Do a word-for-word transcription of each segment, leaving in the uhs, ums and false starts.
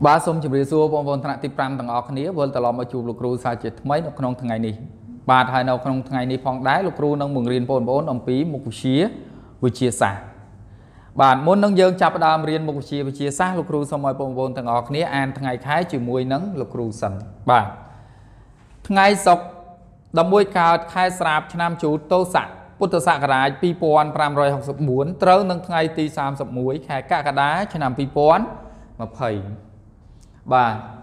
ba sông chụp riêng bom bom thằng tị pram thằng ọc ní vừa từ lò mà chụp lục rù sai chết mấy nó không thằng ngày này ba thằng nào không thằng ngày này phong đái lục rù nông mừng riêng bom bom ông pí một xía vừa chia sẻ bạn muốn nông dân chập đàm riêng một chia vừa chia sẻ lục rù xong rồi bom bom thằng ọc ní an thằng ngày khai chịu mùi nắng lục rù sần bạn ngày sọc đầm mùi cao khai sạp nam chú tô sạพุทธศักราชปีปอนพรามรอยหกสิบบุญเติร์นทั้งไงตีสามสิบมวยแขกกะกระดาชนำปีปอนมาเผยบ่า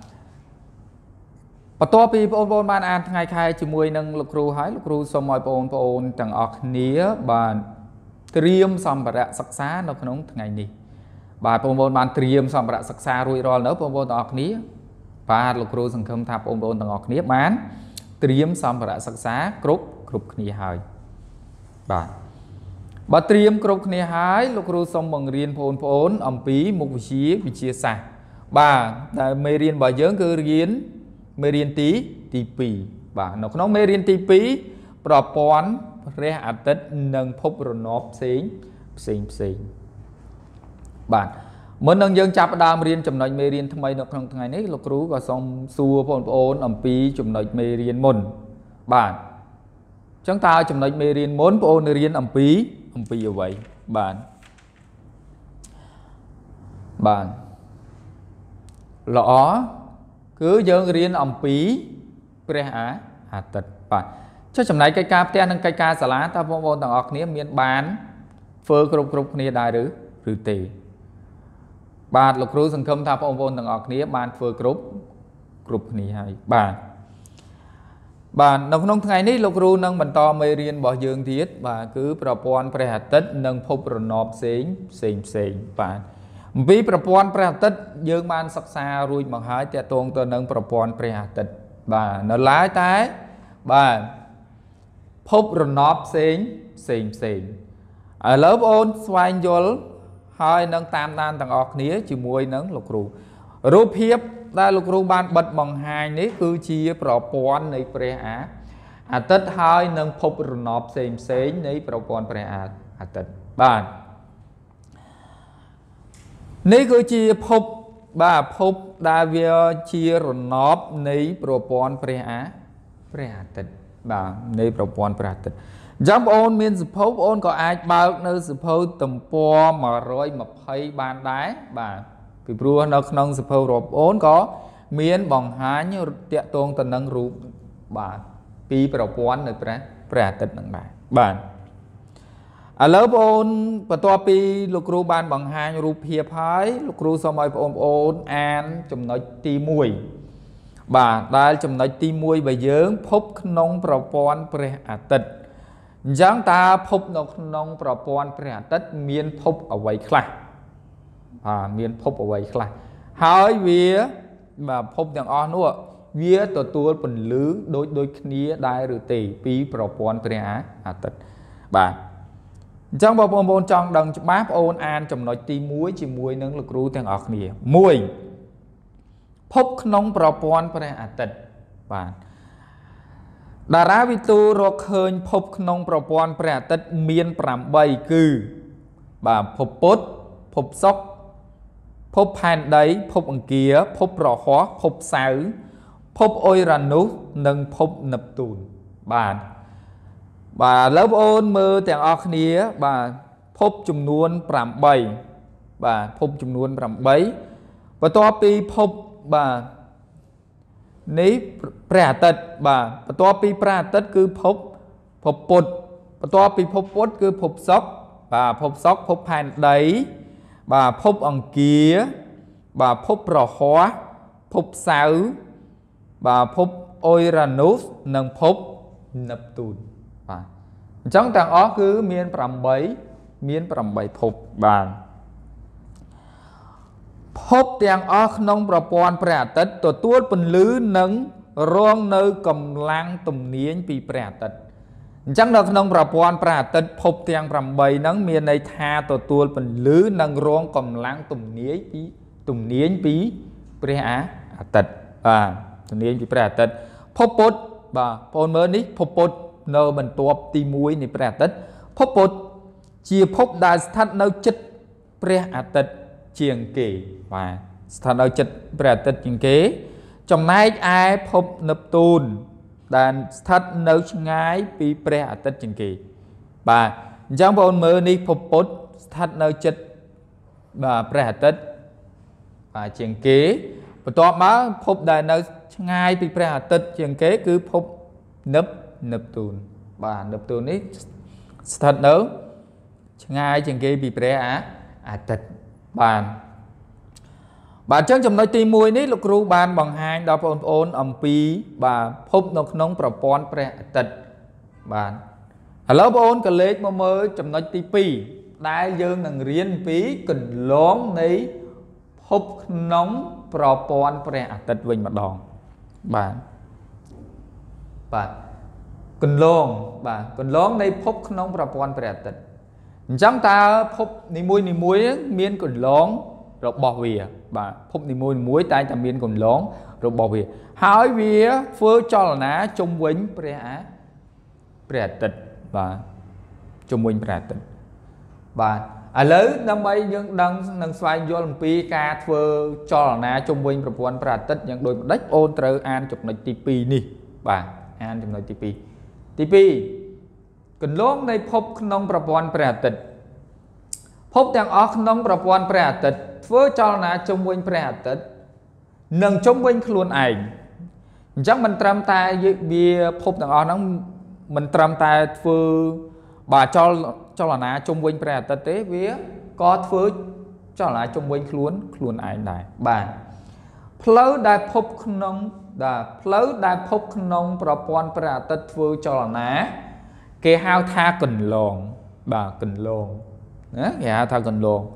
ปตัวปีปอนปอนบานอ่านทั้งไงใครจะมวยนั่งลูกครูหายลูกครูสมัยปอนปอนต่างออกเนี้ยบานเตรียมสัมปะระศึกษาในขนมทั้งไงนี้บานปอนปอนบานเตรียมสัมปะระศึกษารุ่ยรอเนอะปอนปอนต่างออกเนี้ยบานลูกครูสังคมทับปอนปอนต่างออกเนี้ยบานเตรียมสัมปะระศึกษากรุ๊ปกรุ๊ปนี้หายบ่าบัตรเตรียมกรบเนียหายลูกครูสมบังเรียนโพนโพนอัมพีมุกวิชีวิเชียสาบ่าแต่ไม่เรียนบ่อยเยอะคือเรียนไม่เรียนตีตีปีบ่าหนกน้องไม่เรียนตีปีปลอบปอนเรียอัตต์นังพบรนอบเสียงเสียงเสียงบ่าเมื่อนังยังจับดามเรียนจำนวนไม่เรียนทำไมนกน้องทั้งไงนี้ลูกครูก็ส่งสัวโพนโพนอัมพีจำนวนไม่เรียนมนบ่าจังตาจำนวนไม่เรียนม้วนโอนเรียนอัมพีอัมพีเอาไว้บานบานหล่อคือยังเรียนอัมพีเปรหาหาตัดบานเช่นจำนวนไก่กาเตียนไก่กาสลาตาพงบอลต่างออกนี้มีบานเฟอร์กรุบกรุบนี้ได้หรือหรือตีบานลูกครูสังคมตาพงบอลต่างออกนี้บานเฟอร์กรุบกรุบนี้ให้บานบ่านน้องน้องไงนี่ลูกครูนั่งบรรทอไม่เรียนบ่อยยังทีบ่าคือประปอนประหัตตินั่งพบประนอบเสียงเสียงเสียงบ่านวิประปอนประหัตติยังมันศึกษารุ่ยมาหายแต่ตรงตัวนั่งประปอนประหัตติบ่านนั่นหลายแต่บ่านพบประนอบเสียงเสียงเสียงแล้วโอนสวายยลหายนั่งตามนานต่างออกนี้จีมวยนั่งลูกครูรูปเพียบได้ลูกครูบานบัดมองหายนี้คือชีประปอนในประอาอาตัดหายนังพบรนอบเซมเซนในประปอนประอาอาตัดบ้านนี่คือชีพบบ้าพบดาวิชีรนอบในประปอนประอาประอาตัดบ้านในประปอนประอาตัดจำโอนมีสุภาพโอนก็อาจบ่าวในสุภาพต่ำปอมาร้อยมาให้บานได้บ้านពីព្រោះនៅក្នុងសភៅរាប់អូនក៏មានបង្ហាញតាក់ទងទៅនឹងរូបបាទពីប្រព័ន្ធនៅព្រះព្រះអាទិត្យនឹងដែរបាទឥឡូវបងអូនបន្ទាប់ពីលោកគ្រូបានបង្ហាញរូបភាពហើយលោកគ្រូសូមឲ្យបងប្អូនអានចំណុចទីមួយបាទដែលចំណុចទីមួយរបស់យើងភពក្នុងប្រព័ន្ធព្រះអាទិត្យអញ្ចឹងតើភពនៅក្នុងប្រព័ន្ធព្រះអាទិត្យមានភពអ្វីខ្លះមានភពអ្វីខ្លះហើយវាបាទភពទាំងអស់នោះវាទទួលពន្លឺដូចដូចគ្នាដែរឬទេពីប្រព័ន្ធព្រះអាទិត្យបាទអញ្ចឹងបងប្អូនចង់ដឹងច្បាស់បងប្អូនអានចំណុចទីមួយជាមួយនឹងលោកគ្រូទាំងអស់គ្នាមួយភពក្នុងប្រព័ន្ធព្រះអាទិត្យបាទតារាវិទូរកឃើញភពក្នុងប្រព័ន្ធព្រះអាទិត្យមានប្រាំបីគឺបាទភពពុទ្ធភពសុក្រភពផែនដីភពអង្គារភពប្រហោះភពសៅរ៍ភពអុយរ៉ានុសនិងភពនេបទូនបាទបាទឥឡូវបងប្អូនមើលទាំងអស់គ្នាបាទភពចំនួនប្រាំបីបាទភពចំនួនប្រាំបីបន្ទាប់ពីភពបាទនេះព្រះអាទិត្យបាទបន្ទាប់ពីព្រះអាទិត្យគឺភពភពពុទ្ធបន្ទាប់ពីភពពុទ្ធគឺភពសុក្របាទភពសុក្រភពផែនដីបាទភពអង្គារបាទភពប្រហោះភពសៅរ៍បាទភពអុយរ៉ានុសនិងភពនេបទូនបាទអញ្ចឹងទាំងអស់គឺមានប្រាំបីមានប្រាំបីភពបាទភពទាំងអស់ក្នុងប្រព័ន្ធព្រះអាទិត្យទទួលពន្លឺនិងរងនៅកម្លាំងទំនាញពីព្រះអាទិត្យអញ្ចឹងនៅក្នុងប្រព័ន្ធព្រះអាទិត្យភពទាំងប្រាំបីហ្នឹងមានន័យថាទទួលពន្លឺនិងរងកម្លាំងទំនាញពីទំនាញពីព្រះអាទិត្យបាទទំនាញពីព្រះអាទិត្យភពពុទ្ធបាទបងប្អូនមើលនេះភពពុទ្ធនៅបន្ទាប់ទីមួយនៃព្រះអាទិត្យភពពុទ្ធជាភពដែលស្ថិតនៅជិតព្រះអាទិត្យជាងគេបាទស្ថិតនៅចិត្តព្រះអាទិត្យជាងគេចំណែកឯភពនេបតូនដែលស្ថិតនៅឆ្ងាយពីព្រះអាទិត្យជាងគេបាទអញ្ចឹងបងប្អូនមើលនេះភពពុទ្ធស្ថិតនៅចិត្តបាទព្រះអាទិត្យបាទជាងគេបន្ទាប់មកភពដែលនៅឆ្ងាយពីព្រះអាទិត្យជាងគេគឺភពនេបនេបតូនបាទនេបតូននេះស្ថិតនៅឆ្ងាយជាងគេពីព្រះអាទិត្យបាទបាទអញ្ចឹងចំណុចទីមួយនេះលោកគ្រូបានបង្ហាញដល់បងប្អូនអំពីបាទភពនៅក្នុងប្រព័ន្ធព្រះអាទិត្យបាទឥឡូវបងប្អូនក៏លេខមកមើលចំណុចទីពីរដែលយើងនឹងរៀនពីកន្លងនៃភពក្នុងប្រព័ន្ធព្រះអាទិត្យវិញម្ដងបាទបាទកន្លងបាទកន្លងនៃភពក្នុងប្រព័ន្ធព្រះអាទិត្យអញ្ចឹងតើភពនីមួយនីមួយមានកន្លងរបស់វាបាទភពនីមួយនីមួយតែតែមានកន្លងរបស់វាហើយវាធ្វើចលនាជុំវិញព្រះអាព្រះអាទិត្យបាទជុំវិញព្រះអាទិត្យបាទឥឡូវដើម្បីយើងដឹងនិងស្វែងយល់អំពីការធ្វើចលនាជុំវិញប្រព័ន្ធព្រះអាទិត្យយ៉ាងដូចម្ដេចបងប្អូនត្រូវអានចំណុចទីពីរនេះបាទអានចំណុចទីពីរទីពីរកន្លងនៃភពក្នុងប្រព័ន្ធព្រះអាទិត្យភពទាំងអស់ក្នុងប្រព័ន្ធព្រះអាទិត្យធ្វើចលនាជុំវិញព្រះអាទិត្យនិងជុំវិញខ្លួនឯងអញ្ចឹងមិនត្រឹមតែវាភពទាំងអស់ហ្នឹងមិនត្រឹមតែធ្វើបាទចលចលនាជុំវិញព្រះអាទិត្យទេវាក៏ធ្វើចលនាជុំវិញខ្លួនខ្លួនឯងដែរបាទផ្លូវដែលភពក្នុងបាទផ្លូវដែលភពក្នុងប្រព័ន្ធព្រះអាទិត្យធ្វើចលនាគេហៅថាកន្លងបាទកន្លងណាគេហៅថាកន្លង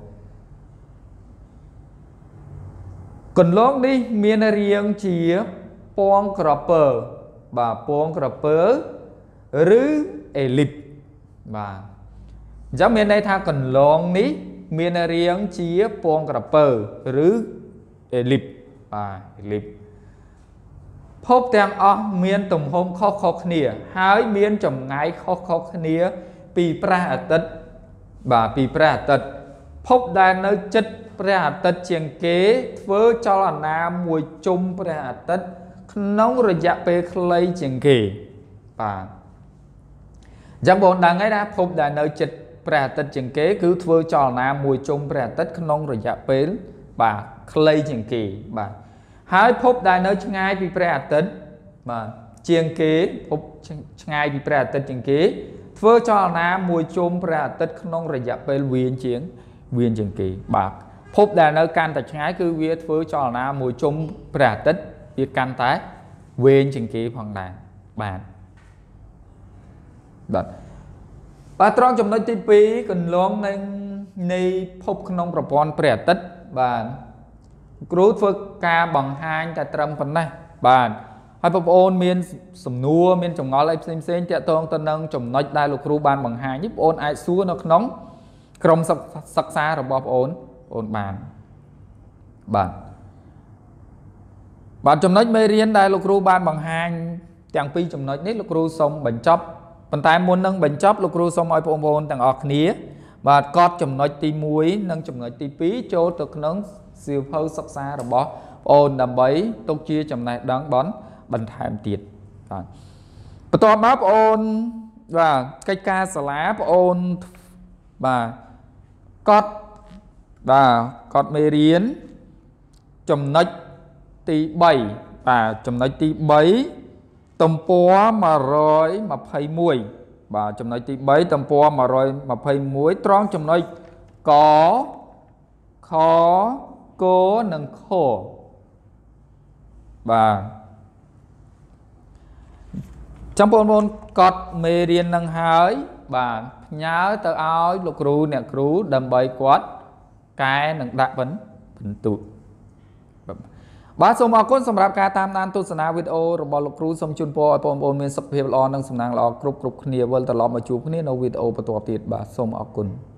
កន្លងនេះមានរាងជាពងក្រពើបាទពងក្រពើឬអេលីបបាទអញ្ចឹងមានន័យថាកន្លងនេះមានរាងជាពងក្រពើឬអេលីបបាទអេលីបភពទាំងអស់មានទំហំខុសៗគ្នាហើយមានចម្ងាយខុសៗគ្នាពីព្រះអាទិត្យបាទពីព្រះអាទិត្យភពដែលនៅជិតព្រះអាទិត្យជាងគេធ្វើចលនាមួយជុំព្រះអាទិត្យក្នុងរយៈពេលខ្លីជាងគេបាទអញ្ចឹងបងដឹងហើយណាភពដែលនៅជិតព្រះអាទិត្យជាងគេគឺធ្វើចលនាមួយជុំព្រះអាទិត្យក្នុងរយៈពេលបាទខ្លីជាងគេបាទហើយភពដែលនៅឆ្ងាយពីព្រះអាទិត្យបាទជាងគេភពឆ្ងាយពីព្រះអាទិត្យជាងគេធ្វើចលនាមួយជុំព្រះអាទិត្យក្នុងរយៈពេលវែងជាងវែងជាងគេបាទភពដែលនៅកាន់តែឆ្ងាយគឺវាធ្វើចលនាមួយជុំព្រះអាទិត្យវាកាន់តែវែងជាងគេផងដែរបាទបាទបាទត្រង់ចំណុចទីពីរកន្លងនៃនៃភពក្នុងប្រព័ន្ធព្រះអាទិត្យបាទគ្រូធ្វើការបង្ហាញតែត្រឹមប៉ុណ្ណេះបាទហើយបងប្អូនមានសំណួរមានចម្ងល់អីផ្សេងផ្សេងតាក់ទងទៅនឹងចំណុចដែលលោកគ្រូបានបង្ហាញនេះបងប្អូនអាចសួរនៅក្នុងក្រុមសិក្សារបស់បងប្អូនបងប្អូនបានបាទបាទចំណុចមេរៀនដែលលោកគ្រូបានបង្ហាញទាំងពីរចំណុចនេះលោកគ្រូសូមបញ្ចប់ប៉ុន្តែមុននឹងបញ្ចប់លោកគ្រូសូមឲ្យបងប្អូនទាំងអស់គ្នាបាទកត់ចំណុចទីមួយនិងចំណុចទីពីរចូលទៅក្នុងសៀវភៅសិក្សារបស់បងប្អូនដើម្បីទុកជាចំណេះដឹងបន្ថែមទៀតបាទបន្ទាប់មកបងប្អូនបាទកិច្ចការសាលាបងប្អូនបាទកត់បាទកត់មេរៀនចំណុចទីបីបាទចំណុចទីបីទំព័រmột hai mộtបាទចំណុចទីបីទំព័រmột hai mộtត្រង់ចំណុចកខគនិងខបាទចាំបងប្អូនកត់មេរៀននឹងហើយបាទផ្ញើទៅឲ្យលោកគ្រូអ្នកគ្រូដើម្បីគាត់កែនិងដាក់បន្ទុកបាទសូមអរគុណសម្រាប់ការតាមដានទស្សនាវីដេអូរបស់លោកគ្រូសូមជូនពរឲ្យបងប្អូនមានសុខភាពល្អនិងសំណាងល្អគ្រប់គ្រប់គ្នាវិលត្រឡប់មកជួបគ្នានៅវីដេអូបន្ទាប់ទៀតបាទសូមអរគុណ